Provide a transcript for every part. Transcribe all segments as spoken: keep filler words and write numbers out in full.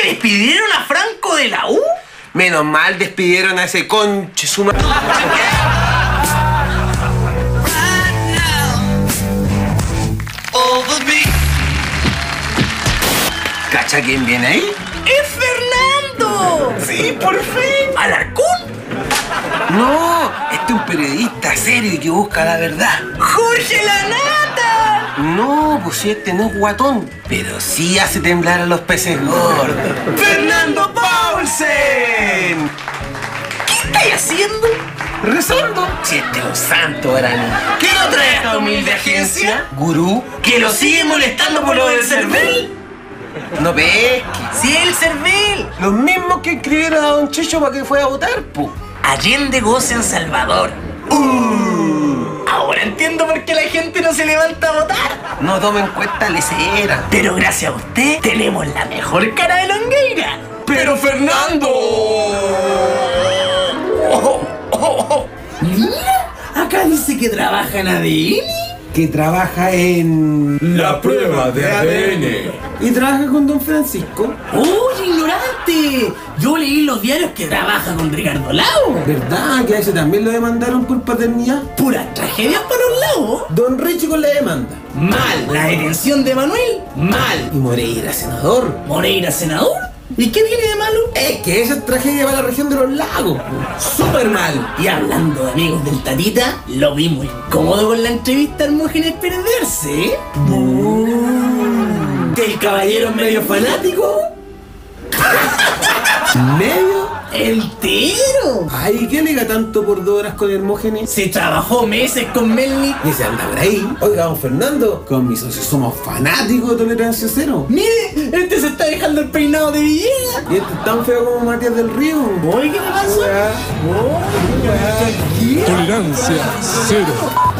despidieron a Franco de la U? Menos mal despidieron a ese conche suma... ¿Cacha quién viene ahí? ¡Es Fernando! Sí, por fin. ¿Alarcón? No, este es un periodista serio y que busca la verdad. ¡Jorge Lanata! No, pues si este no es guatón, pero sí hace temblar a los peces gordos. ¡Fernando Paulsen! ¿Qué estáis haciendo? ¿Rezando? Si este es un santo, Arana. ¿Qué no trae esta humilde agencia? ¿Gurú? ¿Que lo sigue molestando por lo del Cervel? No pesque. ¡Sí, el Cervel! Los mismos que escribieron a Don Checho para que fuera a votar, pu. Allende goza en Salvador. Uh. Ahora entiendo por qué la gente no se levanta a votar. No toma en cuenta lecera. Pero gracias a usted tenemos la mejor cara de Longueira. ¡Pero Fernando! Oh, oh, oh. Mira, acá dice que trabaja en A D N. Que trabaja en... La prueba de A D N. Y trabaja con Don Francisco. ¡Uy, ignorante! Yo leí en los diarios que trabaja con Ricardo Lago. ¿Verdad que a ese también lo demandaron por paternidad? Puras tragedias para un lado. Don Richie con la demanda. Mal. La detención de Manuel. Mal. Y Moreira, senador. ¿Moreira, senador? ¿Y qué tiene de malo? Es que esa es tragedia para la región de los lagos. Súper mal. Y hablando de amigos del Tatita, lo vi muy incómodo con la entrevista a Hermógenes perderse, ¿eh? Mm. ¿Que el caballero es medio fanático? ¿Medio? ¡Entero! Ay, ¿qué liga tanto por dos horas con Hermógenes? Se trabajó meses con Melnik. Y se anda por ahí. Oiga, don Fernando, con mis socios somos fanáticos de Tolerancia Cero. Mire, este se está dejando el peinado de Villegas. Y este es tan feo como Matías del Río. Oye, ¿qué le pasó? Oiga. Tolerancia cero.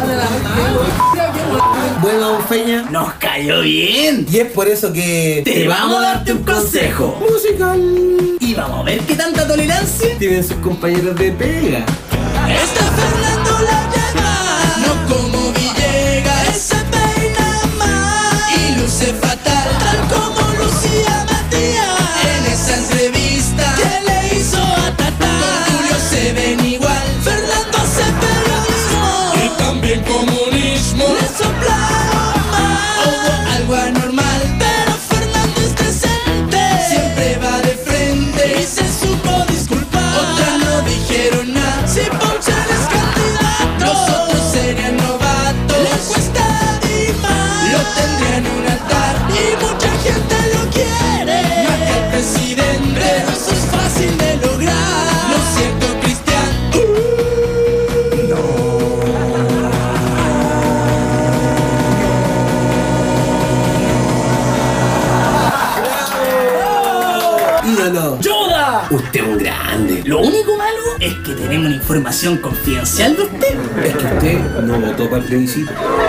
Bueno, don Feña, Nos cayó bien. y es por eso que... Te vamos a darte un consejo. musical. Y vamos a ver qué tanta tolerancia Tienen sus compañeros de pega. Está Fernando la lleva. No como Villegas. Ese peina más. Y luce fatal. Tal como Lucía Matías. En esa entrevista que le hizo a Tatá. Con Julio se ven igual. Fernando hace periodismo. Y también comunismo. Le soplaron más. Hubo algo anormal. Pero Fernando es decente. Siempre va de frente. Y se supo disculpar. Otras no dijeron nada. Si Paulsen es candidato, los otros serían novatos. Le cuesta animar. Lo tendrían en un altar. Y mucha gente lo quiere. Más que el presidente. Pero eso es fácil de lograr. ¿No es cierto, Cristian? Ídolo. ¡Yoda! Usted es un grande. Lo único malo es que tenemos una información confidencial de usted. Es que usted no votó para el plebiscito.